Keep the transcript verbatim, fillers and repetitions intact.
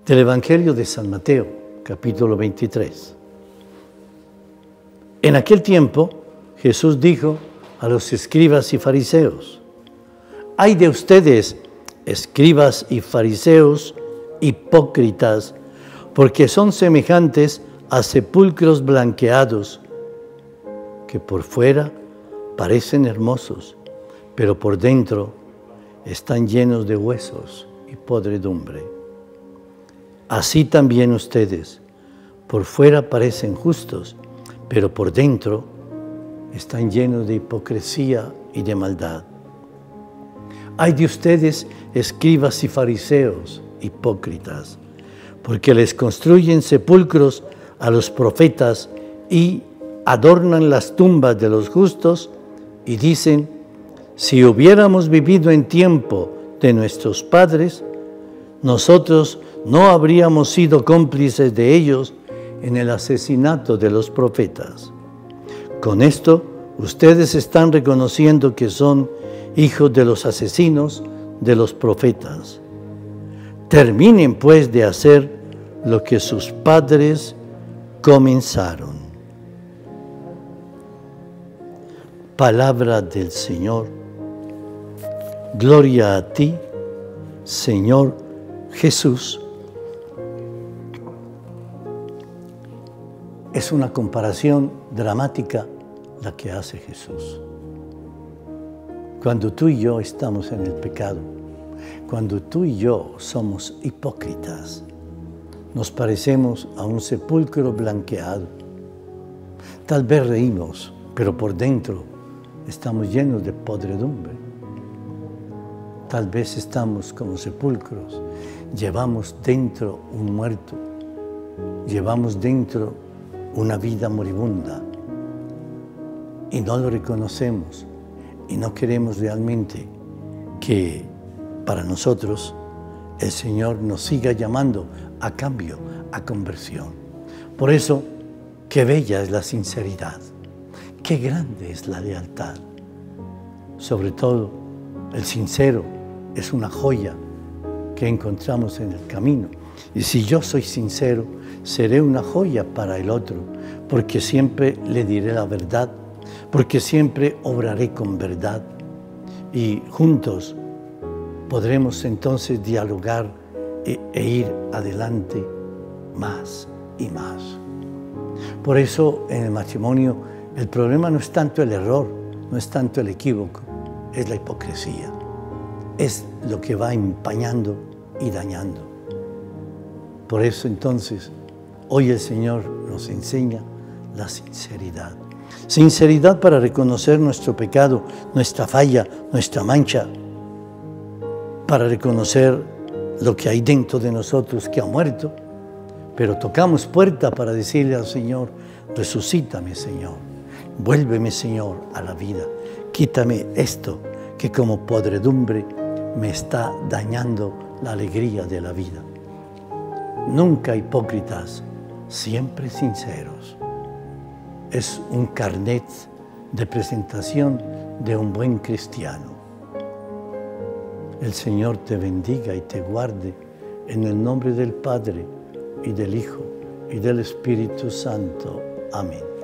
Del Evangelio de San Mateo, capítulo veintitrés. En aquel tiempo, Jesús dijo a los escribas y fariseos: «Ay de ustedes, escribas y fariseos, hipócritas, porque son semejantes a sepulcros blanqueados, que por fuera parecen hermosos, pero por dentro están llenos de huesos y podredumbre. Así también ustedes, por fuera parecen justos, pero por dentro están llenos de hipocresía y de maldad. Ay de ustedes, escribas y fariseos, hipócritas, porque les construyen sepulcros a los profetas y adornan las tumbas de los justos y dicen: si hubiéramos vivido en tiempo de nuestros padres, nosotros no habríamos sido cómplices de ellos en el asesinato de los profetas. Con esto, ustedes están reconociendo que son hijos de los asesinos de los profetas. Terminen pues de hacer lo que sus padres comenzaron». Palabra del Señor. Gloria a ti, Señor Jesús. Es una comparación dramática la que hace Jesús. Cuando tú y yo estamos en el pecado, cuando tú y yo somos hipócritas, nos parecemos a un sepulcro blanqueado. Tal vez reímos, pero por dentro estamos llenos de podredumbre. Tal vez estamos como sepulcros, llevamos dentro un muerto, llevamos dentro una vida moribunda y no lo reconocemos y no queremos realmente que para nosotros el Señor nos siga llamando a cambio, a conversión. Por eso, qué bella es la sinceridad, qué grande es la lealtad. Sobre todo, el sincero es una joya que encontramos en el camino. Y si yo soy sincero, seré una joya para el otro, porque siempre le diré la verdad, porque siempre obraré con verdad. Y juntos podremos entonces dialogar e, e ir adelante más y más. Por eso en el matrimonio el problema no es tanto el error, no es tanto el equívoco, es la hipocresía. Es lo que va empañando y dañando. Por eso entonces hoy el Señor nos enseña la sinceridad. Sinceridad para reconocer nuestro pecado, nuestra falla, nuestra mancha, para reconocer lo que hay dentro de nosotros que ha muerto, pero tocamos puerta para decirle al Señor: resucítame, Señor, vuélveme, Señor, a la vida, quítame esto que como podredumbre me está dañando la alegría de la vida. Nunca hipócritas, siempre sinceros. Es un carnet de presentación de un buen cristiano. El Señor te bendiga y te guarde en el nombre del Padre, y del Hijo, y del Espíritu Santo. Amén.